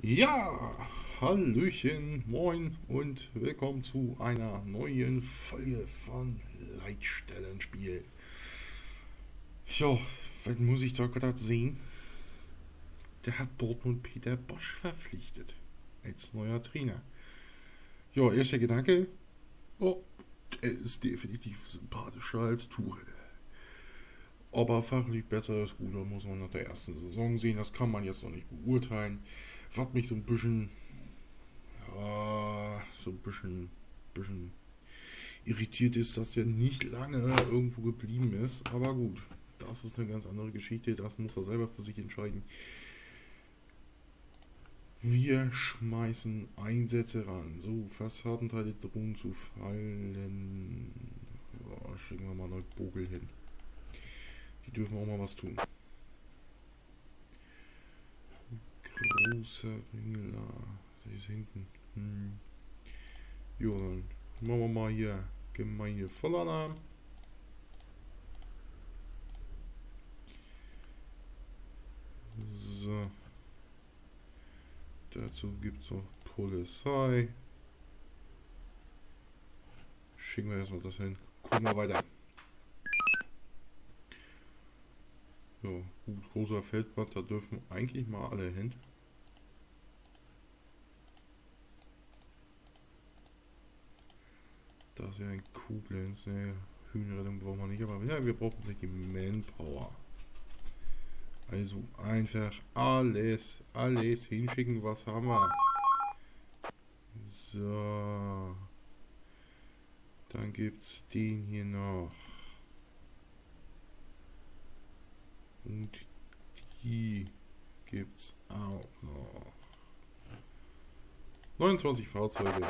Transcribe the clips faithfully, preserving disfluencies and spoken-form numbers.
Ja, Hallöchen, moin und willkommen zu einer neuen Folge von Leitstellenspiel. Ja, was muss ich da gerade sehen? Der hat Dortmund Peter Bosch verpflichtet als neuer Trainer. Ja, erster Gedanke, oh, er ist definitiv sympathischer als Tuchel. Ob er fachlich besser ist, gut, das muss man nach der ersten Saison sehen, das kann man jetzt noch nicht beurteilen. Was mich so ein bisschen ja, so ein bisschen, bisschen irritiert ist, dass der nicht lange irgendwo geblieben ist. Aber gut, das ist eine ganz andere Geschichte. Das muss er selber für sich entscheiden. Wir schmeißen Einsätze ran. So, Fassadenteile drohen zu fallen. Ja, schicken wir mal Neubogel hin. Die dürfen auch mal was tun. Großer Ringler. Der ist hinten. Hm. Jo, dann machen wir mal hier Gemeinde Vollernahme. So. Dazu gibt es noch Polizei. Schicken wir erstmal das hin. Gucken wir weiter. So, gut, großer Feldbad, da dürfen eigentlich mal alle hin. Das ist ja ein Koblenz, ne, Hühnerrettung brauchen wir nicht, aber ja, wir brauchen nicht die Manpower. Also einfach alles, alles hinschicken, was haben wir. So. Dann gibt's den hier noch. Und die gibt's auch noch. neunundzwanzig Fahrzeuge.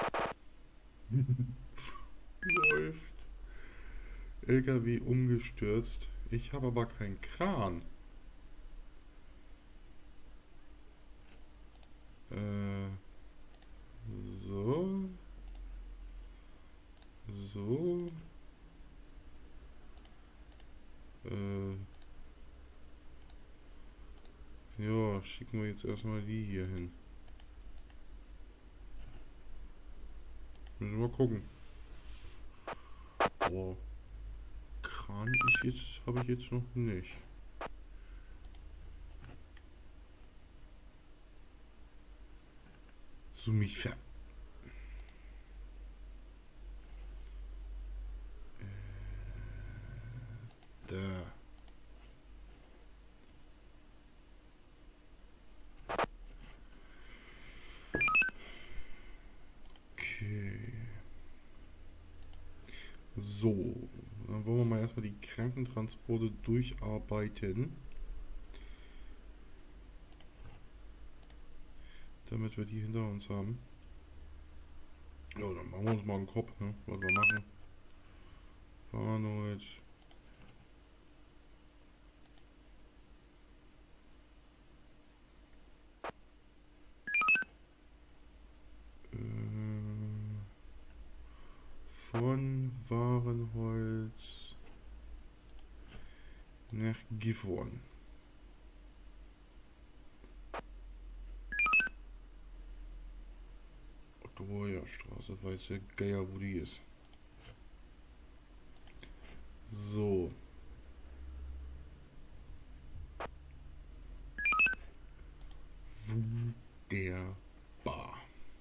Läuft. L K W umgestürzt. Ich habe aber keinen Kran. Äh, so. So. Äh. Ja, schicken wir jetzt erstmal die hier hin. Müssen wir gucken. Oh. Kran ist jetzt, habe ich jetzt noch nicht. So mich ver... Äh, da. Okay. So, dann wollen wir mal erstmal die Krankentransporte durcharbeiten. Damit wir die hinter uns haben. Ja, dann machen wir uns mal einen Kopf, ne? Was wir machen. Arnold. Äh, von Warenholz nach Gifhorn. Otto-Woyer-Straße, weiß der Geier, wo die ist. So. Wunderbar.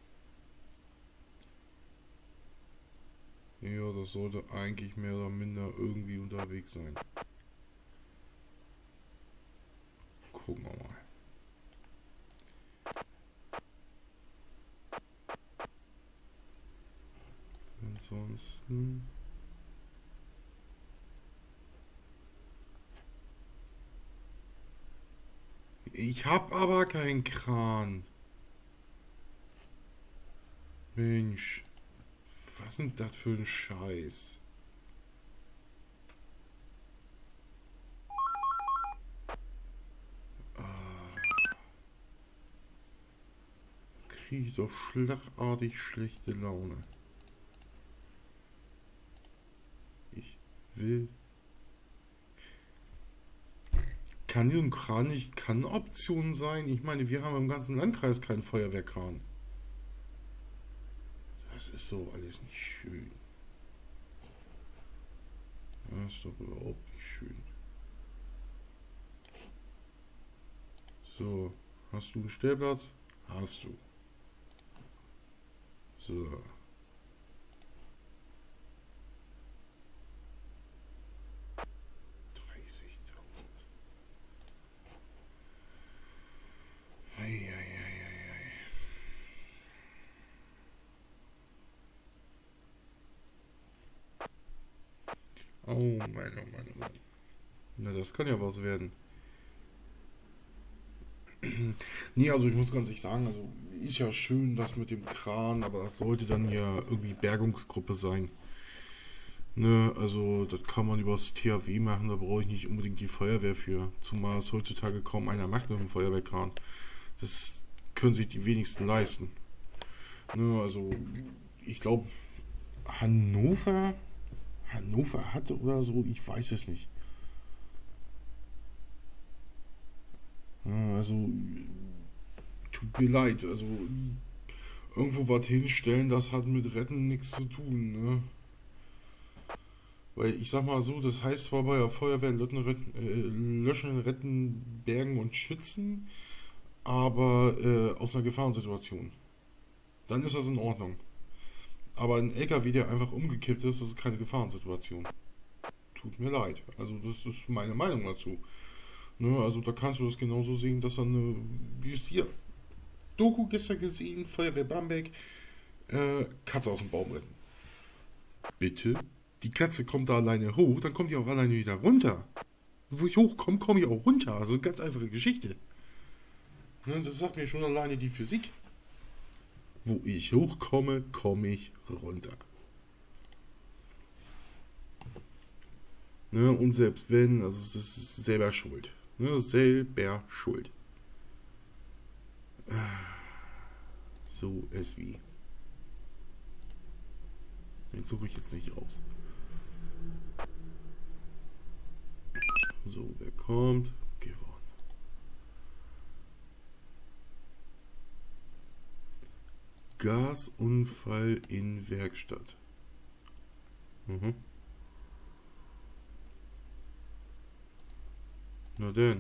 Ja, das sollte eigentlich mehr oder minder irgendwie unterwegs sein. Gucken wir mal. Ansonsten... Ich hab aber keinen Kran. Mensch. Was ist denn das für ein Scheiß? Ah. Krieg ich doch schlagartig schlechte Laune. Ich will kann so ein Kran nicht, kann eine Option sein. Ich meine, wir haben im ganzen Landkreis keinen Feuerwehrkran. Das ist so alles nicht schön. Das ist doch überhaupt nicht schön. So, hast du einen Stellplatz? Hast du. So. dreißigtausend. Eieieiei. Oh Mann, oh Mann, oh Mann. Na, das kann ja was werden. Nee, also ich muss ganz ehrlich sagen, also ist ja schön das mit dem Kran, aber das sollte dann ja irgendwie Bergungsgruppe sein. Ne, also das kann man übers T H W machen, da brauche ich nicht unbedingt die Feuerwehr für. Zumal es heutzutage kaum einer macht mit dem Feuerwehrkran. Das können sich die wenigsten leisten. Ne, also ich glaube Hannover, Hannover hatte oder so, ich weiß es nicht. Ja, also tut mir leid, also irgendwo was hinstellen, das hat mit Retten nichts zu tun, ne? Weil ich sag mal so, das heißt zwar bei der Feuerwehr Löschen, retten, äh, löschen, retten, bergen und schützen, aber äh, aus einer Gefahrensituation. Dann ist das in Ordnung. Aber ein L K W, der einfach umgekippt ist, das ist keine Gefahrensituation. Tut mir leid. Also das ist meine Meinung dazu. Ne, also da kannst du das genauso sehen, dass er eine, wie ist hier, Doku gestern gesehen, Feuerwehr Bamberg, äh, Katze aus dem Baum retten. Bitte? Die Katze kommt da alleine hoch, dann kommt die auch alleine wieder runter. Wo ich hochkomme, komme ich auch runter. Also eine ganz einfache Geschichte. Ne, das sagt mir schon alleine die Physik. Wo ich hochkomme, komme ich runter. Ne, und selbst wenn, also das ist selber schuld. Ne, selber schuld. So es wie. Den suche ich jetzt nicht raus. So, wer kommt? Gewonnen. Gasunfall in Werkstatt. Mhm. Na denn.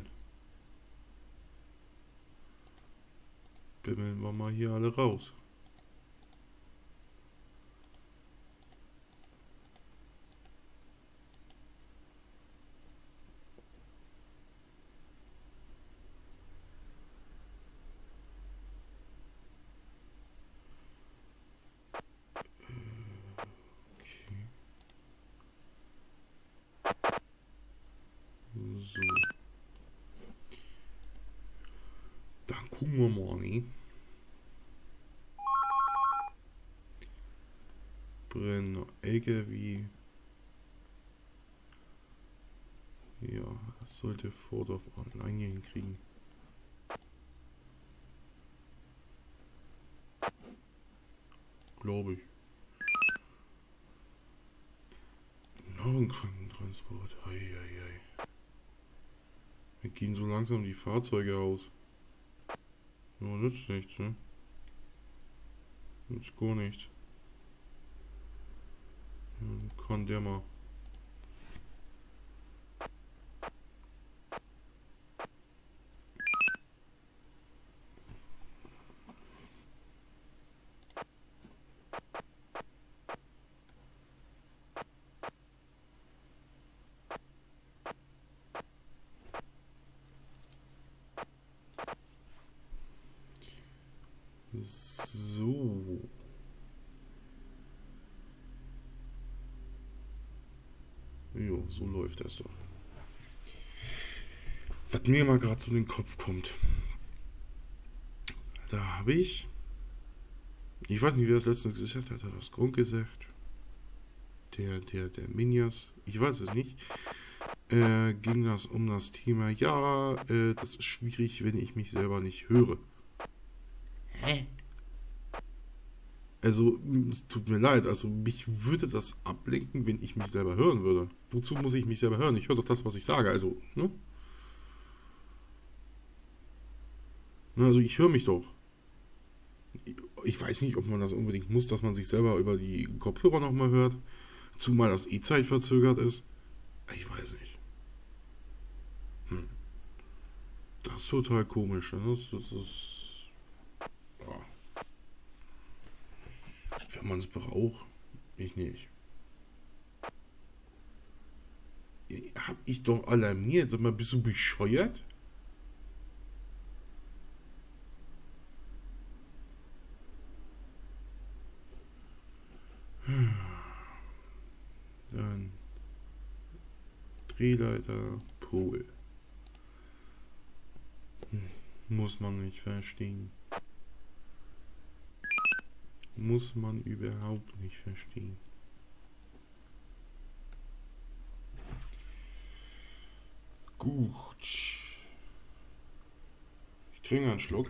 Bimmeln wir mal hier alle raus. So. Dann gucken wir mal, ne? Brenner, L K W. Ja, das sollte Vordorf alleine hinkriegen. Glaube ich. Noch ein Krankentransport. Eieiei. Wir gehen so langsam die Fahrzeuge aus. Ja, nützt nichts, ne? Nützt gar nichts. Dann kann der mal. So. Jo, so läuft das doch. Was mir mal gerade zu den Kopf kommt. Da habe ich. Ich weiß nicht, wer das letztens gesagt hat. Hat das Grund gesagt? Der, der, der Minjas. Ich weiß es nicht. Äh, ging das um das Thema. Ja, äh, das ist schwierig, wenn ich mich selber nicht höre. Hä? Also, es tut mir leid, also mich würde das ablenken, wenn ich mich selber hören würde. Wozu muss ich mich selber hören? Ich höre doch das, was ich sage, also, ne? Also ich höre mich doch. Ich weiß nicht, ob man das unbedingt muss, dass man sich selber über die Kopfhörer nochmal hört. Zumal das eh zeitverzögert ist. Ich weiß nicht. Hm. Das ist total komisch. Das, das ist... Ja. Wenn man es braucht, ich nicht. Hab ich doch alarmiert. Sag mal, bist du bescheuert? Dann Drehleiter, Pol. Hm. Muss man nicht verstehen. Muss man überhaupt nicht verstehen. Gut. Ich trinke einen Schluck.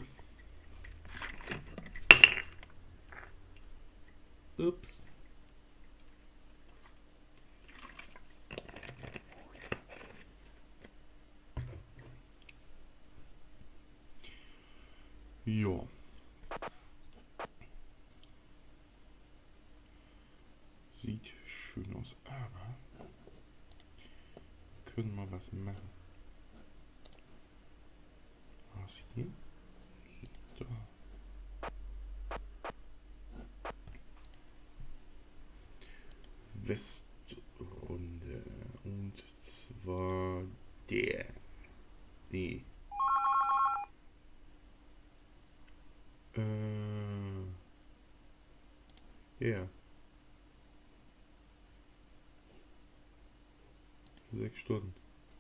Ups. Ja. Sieht schön aus, aber wir können mal was machen. Was hier? Nee, da. Westrunde. Und zwar der. Nee. Äh. Ja. Sechs Stunden.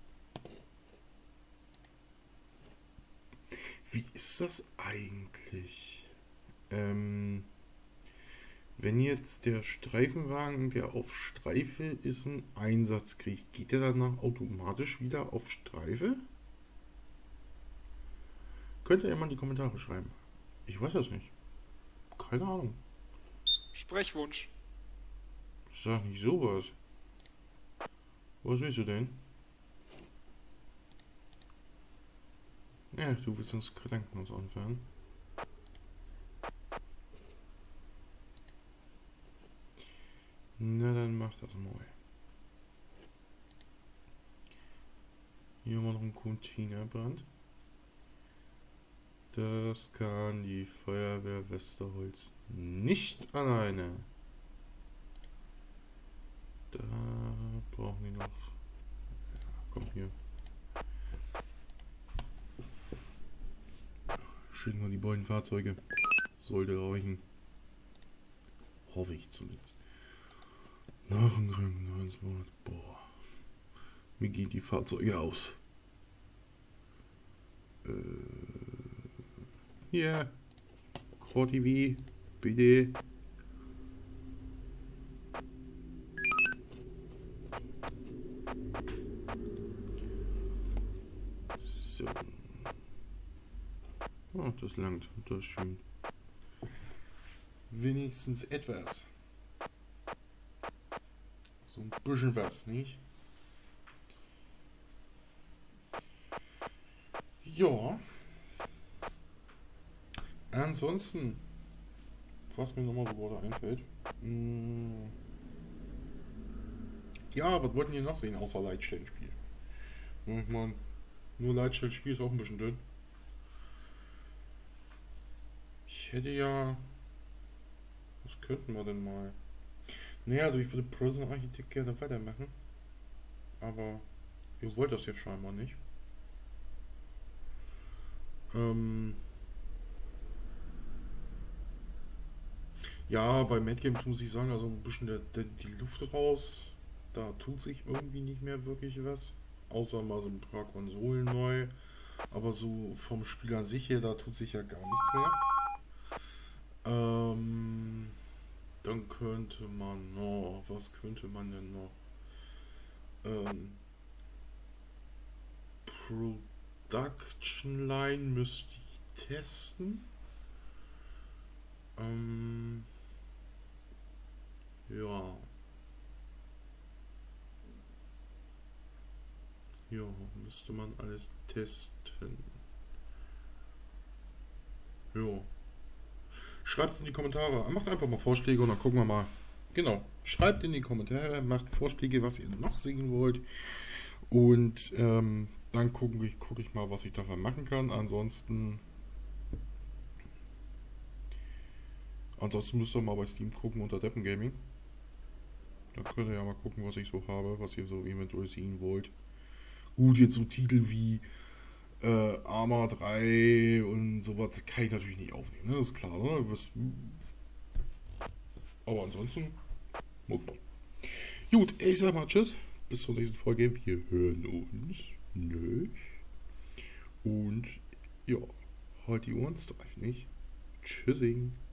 Wie ist das eigentlich? Ähm, wenn jetzt der Streifenwagen, der auf Streife ist, einen Einsatz kriegt, geht der danach automatisch wieder auf Streife? Könnt ihr ja mal in die Kommentare schreiben. Ich weiß das nicht. Keine Ahnung. Sprechwunsch. Sag nicht sowas. Was willst du denn? Ja, du willst uns Krankenhaus anfahren. Na, dann mach das mal. Hier haben wir noch einen Containerbrand. Das kann die Feuerwehr Westerholz nicht alleine. Da brauchen wir noch... Ja, komm hier. Schicken wir die beiden Fahrzeuge. Sollte reichen. Hoffe ich zumindest. Nach dem Krankenhausmord. Boah. Mir gehen die Fahrzeuge aus. Äh... Hier. Core T V. Bitte. So. Oh, das langt. Das ist schön. Wenigstens etwas. So ein bisschen was, nicht? Ja. Ansonsten, was mir nochmal so gerade einfällt. Mh, ja, was wollten die noch sehen außer Leitstellenspiel? Ich meine, nur Leitstellenspiel ist auch ein bisschen dünn. Ich hätte ja... Was könnten wir denn mal? Naja, also ich würde Prison Architect gerne weitermachen. Aber ihr wollt das ja scheinbar nicht. Ähm... Ja, bei Mad Games muss ich sagen, also ein bisschen der, der, die Luft raus. Da tut sich irgendwie nicht mehr wirklich was. Außer mal so ein paar Konsolen neu. Aber so vom Spiel an sich her, da tut sich ja gar nichts mehr. Ähm, dann könnte man noch, was könnte man denn noch? Ähm, Production Line müsste ich testen. Ähm, ja. Ja, müsste man alles testen. Ja. Schreibt es in die Kommentare. Macht einfach mal Vorschläge und dann gucken wir mal. Genau. Schreibt in die Kommentare, macht Vorschläge, was ihr noch singen wollt. Und ähm, dann gucke ich, guck ich mal, was ich davon machen kann. Ansonsten. Ansonsten müsst ihr mal bei Steam gucken unter Deppen Gaming. Da könnt ihr ja mal gucken, was ich so habe, was ihr so eventuell sehen wollt. Gut, jetzt so Titel wie äh, Arma drei und sowas kann ich natürlich nicht aufnehmen, ne? Das ist klar, ne? Was, aber ansonsten, okay. Gut, ich sag mal Tschüss, bis zur nächsten Folge. Wir hören uns, ne? Und ja, halt die Ohren steif, nicht? Tschüssing.